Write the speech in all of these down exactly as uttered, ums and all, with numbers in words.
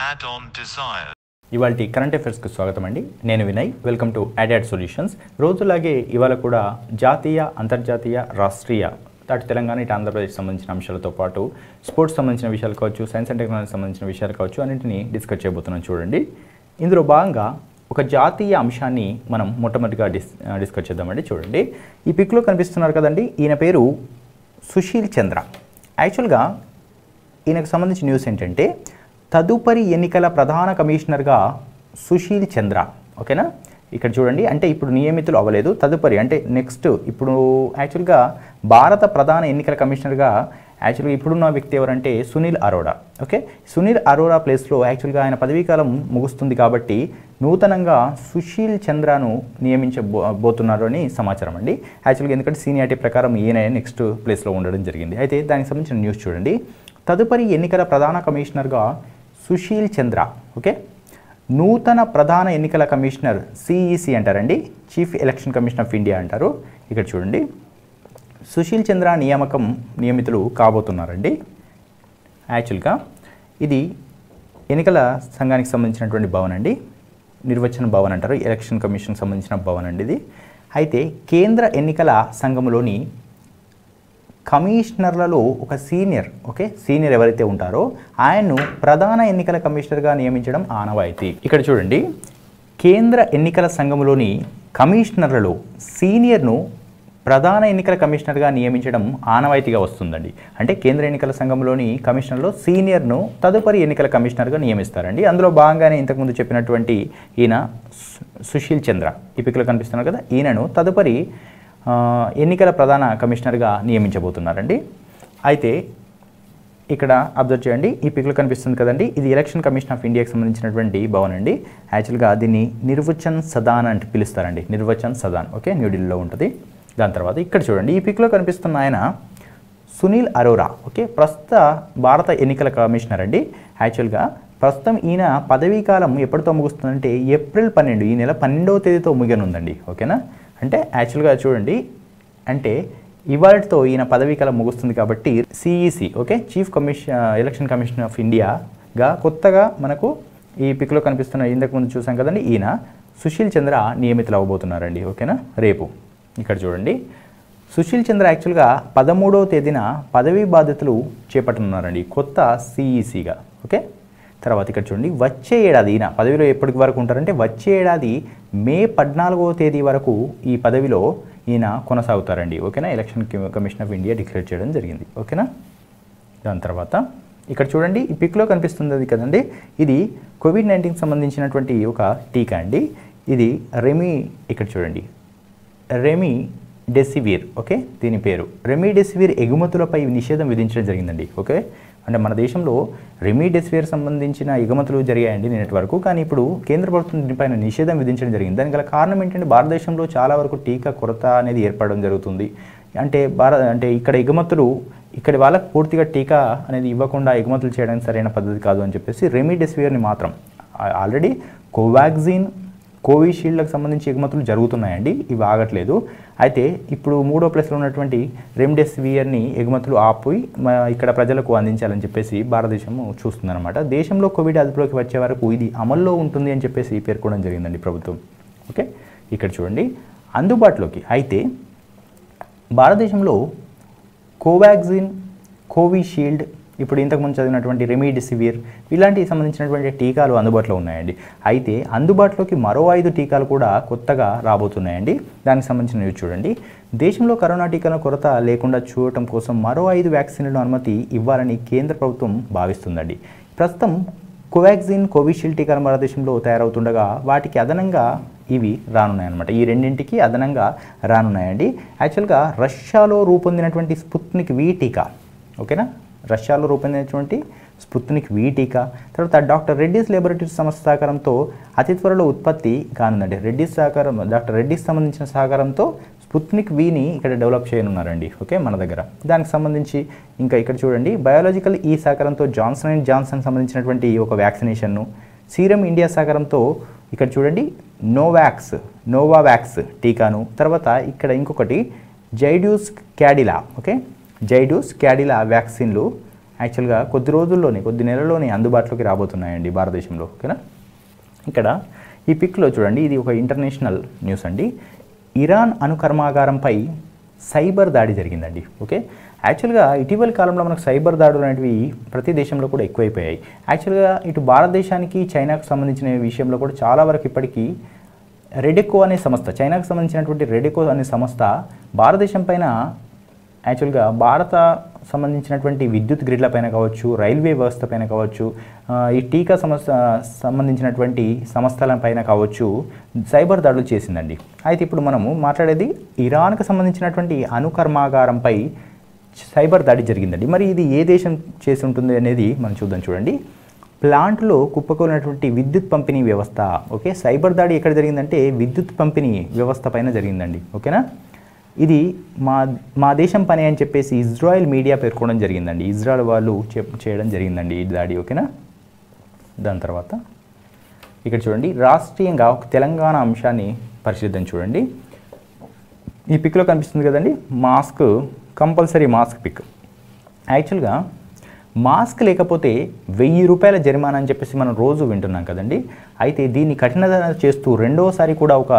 Add-on desire. ఇవాల్టి current అఫైర్స్కి స్వాగతం అండి. నేను Vinay. Welcome to add solutions. రోజులాగే ఇవాళ కూడా జాతీయ, అంతర్జాతీయ, రాష్ట్రీయ అటు తెలంగాణ ఇటు ఆంధ్రప్రదేశ్ సంబంధించిన అంశాలతో పాటు స్పోర్ట్స్ సంబంధించిన విషయాలు కావచ్చు, సైన్స్ అండ్ టెక్నాలజీ సంబంధించిన విషయాలు కావచ్చు, అన్నింటినీ డిస్కస్ చేయబోతున్నాం. చూడండి, ఇందులో భాగంగా ఒక జాతీయ అంశాన్ని మనం మొట్టమొదటిగా డిస్ డిస్కస్ చేద్దామండి. చూడండి, ఈ పిక్లో కనిపిస్తున్నారు కదండి, ఈయన పేరు సుశీల్ చంద్ర. యాక్చువల్గా ఈయనకు సంబంధించిన న్యూస్ ఏంటంటే తదుపరి ఎన్నికల ప్రధాన కమిషనర్గా సుశీల్ చంద్ర. ఓకేనా, ఇక్కడ చూడండి, అంటే ఇప్పుడు నియమితులు అవ్వలేదు, తదుపరి అంటే నెక్స్ట్ ఇప్పుడు యాక్చువల్గా భారత ప్రధాన ఎన్నికల కమిషనర్గా యాక్చువల్గా ఇప్పుడున్న వ్యక్తి ఎవరంటే సునీల్ అరోరా. ఓకే, సునీల్ అరోరా ప్లేస్లో యాక్చువల్గా ఆయన పదవీకాలం ముగుస్తుంది కాబట్టి నూతనంగా సుశీల్ చంద్రను నియమించబోతున్నారు అని సమాచారం అండి. యాక్చువల్గా ఎందుకంటే సీనియారిటీ ప్రకారం ఈయన నెక్స్ట్ ప్లేస్లో ఉండడం జరిగింది. అయితే దానికి సంబంధించిన న్యూస్ చూడండి, తదుపరి ఎన్నికల ప్రధాన కమిషనర్గా సుశీల్ చంద్ర. ఓకే, నూతన ప్రధాన ఎన్నికల కమిషనర్ సిఈసి అంటారండి, chief election commission of India అంటారు. ఇక్కడ చూడండి, సుశీల్ చంద్ర నియామకం నియమితులు కాబోతున్నారండి. యాక్చువల్గా ఇది ఎన్నికల సంఘానికి సంబంధించినటువంటి భవన్ అండి, నిర్వచన భవన్ అంటారు, ఎలక్షన్ కమిషన్కి సంబంధించిన భవన్ అండి ఇది. అయితే కేంద్ర ఎన్నికల సంఘంలోని కమిషనర్లలో ఒక సీనియర్, ఓకే సీనియర్ ఎవరైతే ఉంటారో ఆయన్ను ప్రధాన ఎన్నికల కమిషనర్గా నియమించడం ఆనవాయితీ. ఇక్కడ చూడండి, కేంద్ర ఎన్నికల సంఘంలోని కమిషనర్లలో సీనియర్ను ప్రధాన ఎన్నికల కమిషనర్గా నియమించడం ఆనవాయితీగా వస్తుందండి. అంటే కేంద్ర ఎన్నికల సంఘంలోని కమిషనర్లో సీనియర్ను తదుపరి ఎన్నికల కమిషనర్గా నియమిస్తారండి. అందులో భాగంగానే ఇంతకుముందు చెప్పినటువంటి ఈయన సుశీల్ చంద్ర ఈ పిక్లో కనిపిస్తున్నారు కదా, ఈయనను తదుపరి ఎన్నికల ప్రధాన కమిషనర్గా నియమించబోతున్నారండి. అయితే ఇక్కడ అబ్జర్వ్ చేయండి, ఈ పిక్లో కనిపిస్తుంది కదండి, ఇది ఎలక్షన్ కమిషన్ ఆఫ్ ఇండియాకి సంబంధించినటువంటి భవన్ అండి. యాక్చువల్గా దీన్ని నిర్వచన్ సదాన్ అంటే పిలుస్తారండి, నిర్వచన్ సదాన్. ఓకే, న్యూఢిల్లీలో ఉంటుంది. దాని తర్వాత ఇక్కడ చూడండి, ఈ పిక్లో కనిపిస్తున్న ఆయన సునీల్ అరోరా. ఓకే, ప్రస్తుత భారత ఎన్నికల కమిషనర్ అండి. యాక్చువల్గా ప్రస్తుతం ఈయన పదవీకాలం ఎప్పటితో ముగుస్తుందంటే ఏప్రిల్ పన్నెండు ఈ నెల పన్నెండవ తేదీతో ముగియనుందండి. ఓకేనా, అంటే యాక్చువల్గా చూడండి, అంటే ఇవాళతో ఈయన పదవీకాలం ముగుస్తుంది కాబట్టి CEC, okay chief commission election commission of ఇండియాగా కొత్తగా మనకు ఈ పిక్లో కనిపిస్తున్న ఇంతకుముందు చూసాం కదండి, ఈయన సుశీల్ చంద్ర నియమితులు అవ్వబోతున్నారండి. ఓకేనా, రేపు ఇక్కడ చూడండి, సుశీల్ చంద్ర యాక్చువల్గా పదమూడవ తేదీన పదవీ బాధ్యతలు చేపట్టనున్నారండి కొత్త సిఈసిగా. ఓకే, తర్వాత ఇక్కడ చూడండి, వచ్చే ఏడాది ఈయన పదవిలో ఎప్పటికి వరకు ఉంటారంటే వచ్చే ఏడాది మే పద్నాలుగవ తేదీ వరకు ఈ పదవిలో ఈయన కొనసాగుతారండి. ఓకేనా, election commission of India declare చేయడం జరిగింది. ఓకేనా, దాని తర్వాత ఇక్కడ చూడండి, ఈ పిక్లో కనిపిస్తుంది కదండి, ఇది కోవిడ్ నైన్టీన్కి సంబంధించినటువంటి ఒక టీకా అండి. ఇది రెమీ, ఇక్కడ చూడండి రెమీ డెసివిర్. ఓకే, దీని పేరు రెమీ డెసివిర్ ఎగుమతులపై నిషేధం విధించడం జరిగిందండి. ఓకే, అంటే మన దేశంలో రెమిడెసివిర్ సంబంధించిన ఎగుమతులు జరిగాయండి నిన్నటి వరకు, కానీ ఇప్పుడు కేంద్ర ప్రభుత్వం దీనిపైన నిషేధం విధించడం జరిగింది. దానికి గల కారణం ఏంటంటే భారతదేశంలో చాలా వరకు టీకా కొరత అనేది ఏర్పడడం జరుగుతుంది. అంటే భారత అంటే ఇక్కడ ఎగుమతులు ఇక్కడ వాళ్ళకు పూర్తిగా టీకా అనేది ఇవ్వకుండా ఎగుమతులు చేయడానికి సరైన పద్ధతి కాదు అని చెప్పేసి రెమిడెసివిర్ని మాత్రం ఆల్రెడీ కోవాక్సిన్, కోవిషీల్డ్కి సంబంధించి ఎగుమతులు జరుగుతున్నాయండి, ఇవి ఆగట్లేదు. అయితే ఇప్పుడు మూడో ప్లేస్లో ఉన్నటువంటి రెమ్డెసివిర్ని ఎగుమతులు ఆపి ఇక్కడ ప్రజలకు అందించాలని చెప్పేసి భారతదేశం చూస్తుందన్నమాట. దేశంలో కోవిడ్ అదుపులోకి వచ్చే వరకు ఇది అమల్లో ఉంటుంది అని చెప్పేసి పేర్కొనడం జరిగిందండి ప్రభుత్వం. ఓకే, ఇక్కడ చూడండి, అందుబాటులోకి అయితే భారతదేశంలో కోవాక్సిన్, కోవిషీల్డ్, ఇప్పుడు ఇంతకుముందు చదివినటువంటి రెమిడెసివిర్ ఇలాంటివి సంబంధించినటువంటి టీకాలు అందుబాటులో ఉన్నాయండి. అయితే అందుబాటులోకి మరో ఐదు టీకాలు కూడా కొత్తగా రాబోతున్నాయండి. దానికి సంబంధించిన న్యూస్ చూడండి, దేశంలో కరోనా టీకాల కొరత లేకుండా చూడటం కోసం మరో ఐదు వ్యాక్సిన్లను అనుమతి ఇవ్వాలని కేంద్ర ప్రభుత్వం భావిస్తుందండి. ప్రస్తుతం కోవాక్సిన్, కోవిషీల్డ్ టీకాలు భారతదేశంలో తయారవుతుండగా వాటికి అదనంగా ఇవి రానున్నాయన్నమాట. ఈ రెండింటికి అదనంగా రానున్నాయండి. యాక్చువల్గా రష్యాలో రూపొందినటువంటి స్పుత్నిక్ వి టీకా, ఓకేనా, రష్యాలో రూపొందించినటువంటి స్పుత్నిక్ వి టీకా, తర్వాత డాక్టర్ రెడ్డీస్ లేబొరేటరీస్ సంస్థ సహకారంతో అతి త్వరలో ఉత్పత్తి కానుందండి. రెడ్డీస్ సహకారం డాక్టర్ రెడ్డీస్ సంబంధించిన సహకారంతో స్పుత్నిక్ విని ఇక్కడ డెవలప్ చేయనున్నారండి. ఓకే, మన దగ్గర దానికి సంబంధించి ఇంకా ఇక్కడ చూడండి, బయాలజికల్ ఈ సహకారంతో జాన్సన్ అండ్ జాన్సన్ సంబంధించినటువంటి ఒక వ్యాక్సినేషన్ను, సీరం ఇండియా సహకారంతో ఇక్కడ చూడండి నోవాక్స్ నోవావాక్స్ టీకాను, తర్వాత ఇక్కడ ఇంకొకటి జైడ్యూస్ క్యాడిలా, ఓకే జైడ్యూస్ క్యాడిలా వ్యాక్సిన్లు యాక్చువల్గా కొద్ది రోజుల్లోనే కొద్ది నెలల్లోనే అందుబాటులోకి రాబోతున్నాయండి భారతదేశంలో. ఓకేనా, ఇక్కడ ఈ పిక్లో చూడండి, ఇది ఒక ఇంటర్నేషనల్ న్యూస్ అండి. ఇరాన్ అణు కర్మాగారంపై సైబర్ దాడి జరిగిందండి. ఓకే, యాక్చువల్గా ఇటీవల కాలంలో మనకు సైబర్ దాడులు అనేటివి ప్రతి దేశంలో కూడా ఎక్కువైపోయాయి. యాక్చువల్గా ఇటు భారతదేశానికి చైనాకు సంబంధించిన విషయంలో కూడా చాలా వరకు ఇప్పటికీ రెడెకో అనే సంస్థ, చైనాకు సంబంధించినటువంటి రెడెకో అనే సంస్థ భారతదేశం పైన యాక్చువల్గా భారత సంబంధించినటువంటి విద్యుత్ గ్రిడ్ల పైన కావచ్చు, రైల్వే వ్యవస్థ పైన కావచ్చు, ఈ టీకా సంస్థ సంబంధించినటువంటి సంస్థల పైన కావచ్చు సైబర్ దాడులు చేసిందండి. అయితే ఇప్పుడు మనము మాట్లాడేది ఇరాన్కు సంబంధించినటువంటి అణు కర్మాగారంపై సైబర్ దాడి జరిగిందండి. మరి ఇది ఏ దేశం చేసి ఉంటుంది అనేది మనం చూద్దాం. చూడండి, ప్లాంట్లో కుప్పకూలినటువంటి విద్యుత్ పంపిణీ వ్యవస్థ. ఓకే, సైబర్ దాడి ఎక్కడ జరిగిందంటే విద్యుత్ పంపిణీ వ్యవస్థ పైన జరిగిందండి. ఓకేనా, ఇది మా మా దేశం పని అని చెప్పేసి ఇజ్రాయెల్ మీడియా పేర్కొనడం జరిగిందండి. ఇజ్రాయెల్ వాళ్ళు చేయడం జరిగిందండి ఈ దాడి. ఓకేనా, దాని తర్వాత ఇక్కడ చూడండి, రాష్ట్రీయంగా ఒక తెలంగాణ అంశాన్ని పరిశీలిద్దాం. చూడండి, ఈ పిక్లో కనిపిస్తుంది కదండి, మాస్క్ కంపల్సరీ మాస్క్ పిక్. యాక్చువల్గా మాస్క్ లేకపోతే వెయ్యి రూపాయల జరిమానా అని చెప్పేసి మనం రోజు వింటున్నాం కదండి. అయితే దీన్ని కఠినత చేస్తూ రెండోసారి కూడా ఒక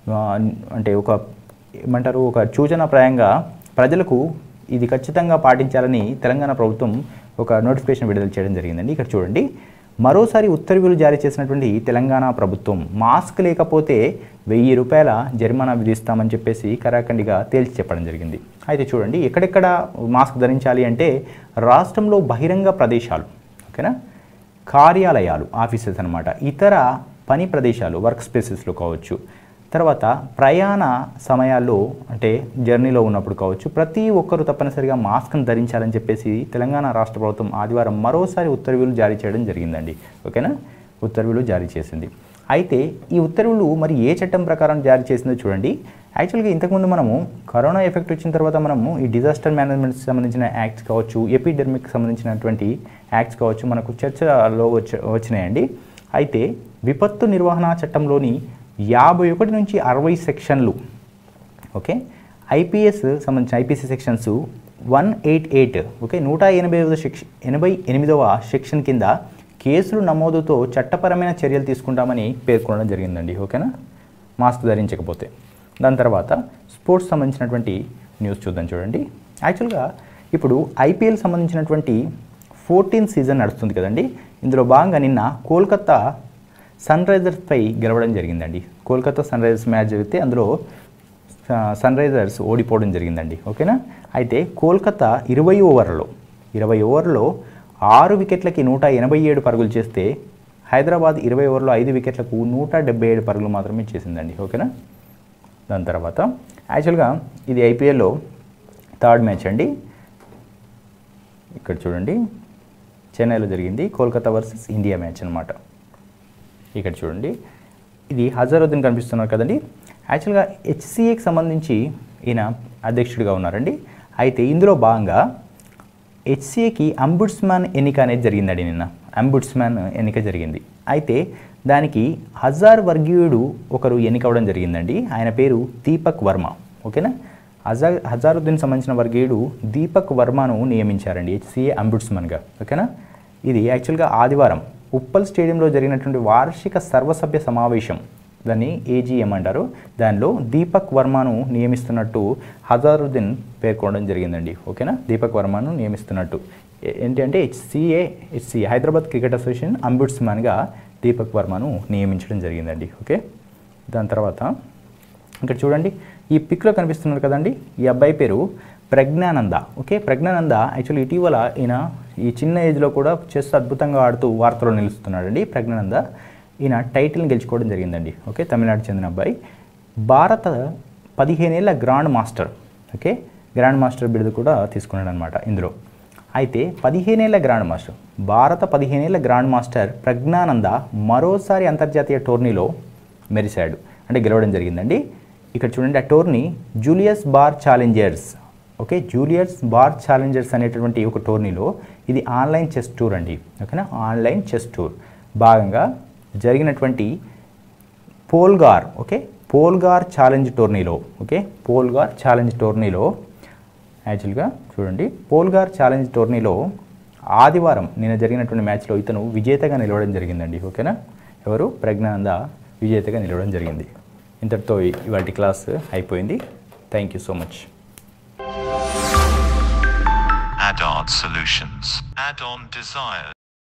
అంటే ఒక ఏమంటారు ఒక సూచనప్రాయంగా ప్రజలకు ఇది ఖచ్చితంగా పాటించాలని తెలంగాణ ప్రభుత్వం ఒక నోటిఫికేషన్ విడుదల చేయడం జరిగిందండి. ఇక్కడ చూడండి, మరోసారి ఉత్తర్వులు జారీ చేసినటువంటి తెలంగాణ ప్రభుత్వం మాస్క్ లేకపోతే వెయ్యి రూపాయల జరిమానా విధిస్తామని చెప్పేసి కరాఖండిగా తేల్చి చెప్పడం జరిగింది. అయితే చూడండి, ఎక్కడెక్కడ మాస్క్ ధరించాలి అంటే రాష్ట్రంలో బహిరంగ ప్రదేశాలు, ఓకేనా, కార్యాలయాలు, ఆఫీసెస్ అనమాట, ఇతర పని ప్రదేశాలు, వర్క్ స్పేసెస్లో కావచ్చు, తర్వాత ప్రయాణ సమయాల్లో అంటే జర్నీలో ఉన్నప్పుడు కావచ్చు, ప్రతి ఒక్కరూ తప్పనిసరిగా మాస్క్ను ధరించాలని చెప్పేసి తెలంగాణ రాష్ట్ర ప్రభుత్వం ఆదివారం మరోసారి ఉత్తర్వులు జారీ చేయడం జరిగిందండి. ఓకేనా, ఉత్తర్వులు జారీ చేసింది. అయితే ఈ ఉత్తర్వులు మరి ఏ చట్టం ప్రకారం జారీ చేసిందో చూడండి. యాక్చువల్గా ఇంతకుముందు మనము కరోనా ఎఫెక్ట్ వచ్చిన తర్వాత మనము ఈ డిజాస్టర్ మేనేజ్మెంట్కి సంబంధించిన యాక్ట్స్ కావచ్చు, ఎపిడెమిక్కి సంబంధించినటువంటి యాక్ట్స్ కావచ్చు మనకు చర్చలో వచ్చ వచ్చినాయండి. అయితే విపత్తు నిర్వహణ చట్టంలోని యాభై ఒకటి నుంచి అరవై సెక్షన్లు, ఓకే, ఐపీఎస్ సంబంధించిన IPC sections one eight eight okay నూట ఎనభై ఐదవ సెక్షన్ ఎనభై ఎనిమిదవ సెక్షన్ కింద కేసులు నమోదుతో చట్టపరమైన చర్యలు తీసుకుంటామని పేర్కొనడం జరిగిందండి. ఓకేనా, మాస్క్ ధరించకపోతే. దాని తర్వాత స్పోర్ట్స్ సంబంధించినటువంటి న్యూస్ చూద్దాం. చూడండి, యాక్చువల్గా ఇప్పుడు ఐపీఎల్ సంబంధించినటువంటి ఫోర్టీన్త్ సీజన్ నడుస్తుంది కదండి. ఇందులో భాగంగా నిన్న కోల్కతా సన్ రైజర్స్పై గెలవడం జరిగిందండి. కోల్కతా సన్ రైజర్స్ మ్యాచ్ జరిగితే అందులో సన్ రైజర్స్ ఓడిపోవడం జరిగిందండి. ఓకేనా, అయితే కోల్కతా ఇరవై ఓవర్లలో ఇరవై ఓవర్లో ఆరు వికెట్లకి నూట ఎనభై ఏడు పరుగులు చేస్తే హైదరాబాద్ ఇరవై ఓవర్లో ఐదు వికెట్లకు నూట డెబ్బై ఏడు పరుగులు మాత్రమే చేసిందండి. ఓకేనా, దాని తర్వాత యాక్చువల్గా ఇది ఐపీఎల్లో థర్డ్ మ్యాచ్ అండి. ఇక్కడ చూడండి, చెన్నైలో జరిగింది కోల్కతా వర్సెస్ ఇండియా మ్యాచ్ అనమాట. ఇక్కడ చూడండి, ఇది హజారుద్దీన్ కనిపిస్తున్నారు కదండి. యాక్చువల్గా హెచ్సిఏకి సంబంధించి ఈయన అధ్యక్షుడిగా ఉన్నారండి. అయితే ఇందులో భాగంగా హెచ్సిఏకి అంబుడ్స్మ్యాన్ ఎన్నిక అనేది జరిగిందండి. నిన్న అంబుడ్స్మ్యాన్ ఎన్నిక జరిగింది. అయితే దానికి హజార్ వర్గీయుడు ఒకరు ఎన్నికవడం జరిగిందండి. ఆయన పేరు దీపక్ వర్మ. ఓకేనా, హజార్ హజారుద్దీన్ సంబంధించిన వర్గీయుడు దీపక్ వర్మను నియమించారండి హెచ్సిఏ అంబుడ్స్మ్యాన్గా. ఓకేనా, ఇది యాక్చువల్గా ఆదివారం ఉప్పల్ స్టేడియంలో జరిగినటువంటి వార్షిక సర్వసభ్య సమావేశం, దాన్ని ఏజీఎం అంటారు, దానిలో దీపక్ వర్మను నియమిస్తున్నట్టు హజారుద్దీన్ పేర్కొనడం జరిగిందండి. ఓకేనా, దీపక్ వర్మను నియమిస్తున్నట్టు ఏంటి అంటే HCA HCA Hyderabad cricket association అంబుడ్స్మ్యాన్గా దీపక్ వర్మను నియమించడం జరిగిందండి. ఓకే, దాని తర్వాత ఇక్కడ చూడండి, ఈ పిక్లో కనిపిస్తున్నారు కదండి, ఈ అబ్బాయి పేరు ప్రజ్ఞానంద. ఓకే, ప్రజ్ఞానంద యాక్చువల్లీ ఇటీవల ఈయన ఈ చిన్న ఏజ్లో కూడా చెస్ అద్భుతంగా ఆడుతూ వార్తలో నిలుస్తున్నాడండి. ప్రజ్ఞానంద ఈయన టైటిల్ని గెలుచుకోవడం జరిగిందండి. ఓకే, తమిళనాడు చెందిన అబ్బాయి, భారత పదిహేనేళ్ల grand master. Okay, grand master బిరుదు కూడా తీసుకున్నాడు అనమాట ఇందులో. అయితే పదిహేనేళ్ల గ్రాండ్ మాస్టర్, భారత పదిహేనేళ్ల గ్రాండ్ మాస్టర్ ప్రజ్ఞానంద మరోసారి అంతర్జాతీయ టోర్నీలో మెరిశాడు, అంటే గెలవడం జరిగిందండి. ఇక్కడ చూడండి, ఆ tourney Julius Baer challengers. Okay, Julius Baer challengers అనేటటువంటి ఒక టోర్నీలో, ఇది ఆన్లైన్ చెస్ టూర్ అండి. ఓకేనా, ఆన్లైన్ చెస్ టూర్ భాగంగా జరిగినటువంటి పోల్గార్ ఓకే పోల్గార్ ఛాలెంజ్ టోర్నీలో ఓకే పోల్గార్ ఛాలెంజ్ టోర్నీలో యాక్చువల్గా చూడండి, పోల్గార్ ఛాలెంజ్ టోర్నీలో ఆదివారం నిన్న జరిగినటువంటి మ్యాచ్లో ఇతను విజేతగా నిలవడం జరిగిందండి. ఓకేనా, ఎవరు? ప్రజ్ఞానంద విజేతగా నిలవడం జరిగింది. ఇంతటితో ఇవాల్టి క్లాస్ అయిపోయింది. Thank you so much. Add-on solutions. Add-on desires.